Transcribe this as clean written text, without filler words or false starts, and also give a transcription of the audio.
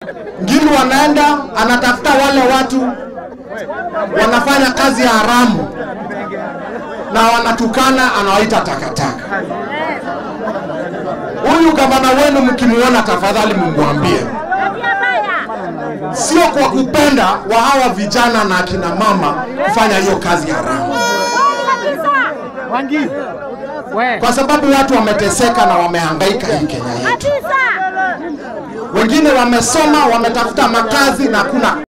Ngilu anaenda anatafuta wale watu wanafanya kazi ya haramu na wanatukana, anawaita takataka. Huyu gavana wenu mkimuona tafadhali mwambie. Sio kwa kupenda wa hawa vijana na akina mama kufanya hiyo kazi haramu. Kwa sababu watu wameteseka na wamehangaika hii Kenya yetu. Wengine wamesoma, wametafuta makazi na hakuna